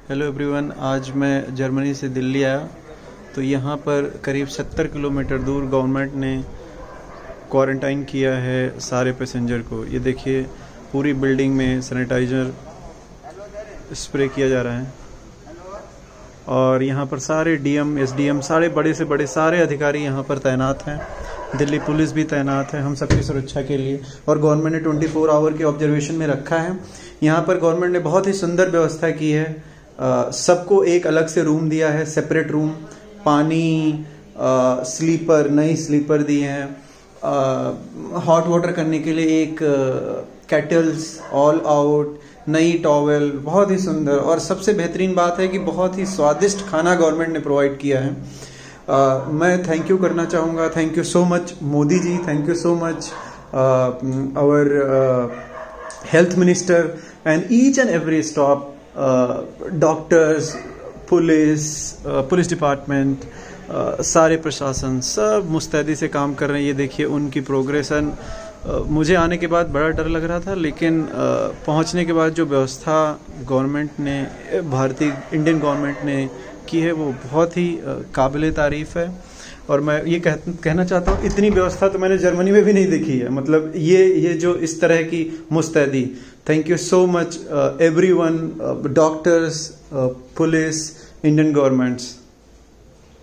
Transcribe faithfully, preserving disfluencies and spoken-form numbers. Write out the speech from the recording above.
Hello everyone, आज मैं Germany से दिल्ली आया तो यहाँ पर करीब सत्तर किलोमीटर दूर गवर्नमेंट ने क्वारंटाइन किया है सारे पैसेंजर को। ये देखिए, पूरी बिल्डिंग में सैनिटाइज़र स्प्रे किया जा रहा है और यहाँ पर सारे डीएम, एसडीएम, सारे बड़े से बड़े सारे अधिकारी यहाँ पर तैनात हैं। दिल्ली पुलिस भी तैनात है हम सबकी सुरक्षा के लिए और गवर्नमेंट ने चौबीस आवर के ऑब्जर्वेशन में रखा है। यहाँ पर गवर्नमेंट ने बहुत ही सुंदर व्यवस्था की है। सबको एक अलग से रूम दिया है, सेपरेट रूम, पानी, आ, स्लीपर, नई स्लीपर दिए हैं, हॉट वाटर करने के लिए एक केटल्स, ऑल आउट, नई टॉवेल, बहुत ही सुंदर। और सबसे बेहतरीन बात है कि बहुत ही स्वादिष्ट खाना गवर्नमेंट ने प्रोवाइड किया है। uh, मैं थैंक यू करना चाहूँगा। Thank you so much Modi ji, thank you so much our health minister and each and every staff, doctors, police, police department, सारे प्रशासन सब मुस्तैदी से काम कर रहे हैं। ये देखिए उनकी प्रोग्रेसन। uh, मुझे आने के बाद बड़ा डर लग रहा था, लेकिन uh, पहुंचने के बाद जो व्यवस्था गवर्नमेंट ने, भारतीय इंडियन गवर्नमेंट ने की है, वो बहुत ही uh, काबिले तारीफ़ है। और मैं ये कह, कहना चाहता हूँ, इतनी व्यवस्था तो मैंने जर्मनी में भी नहीं देखी है। मतलब ये ये जो इस तरह की मुस्तैदी। Thank you so much everyone, doctors, police, Indian governments.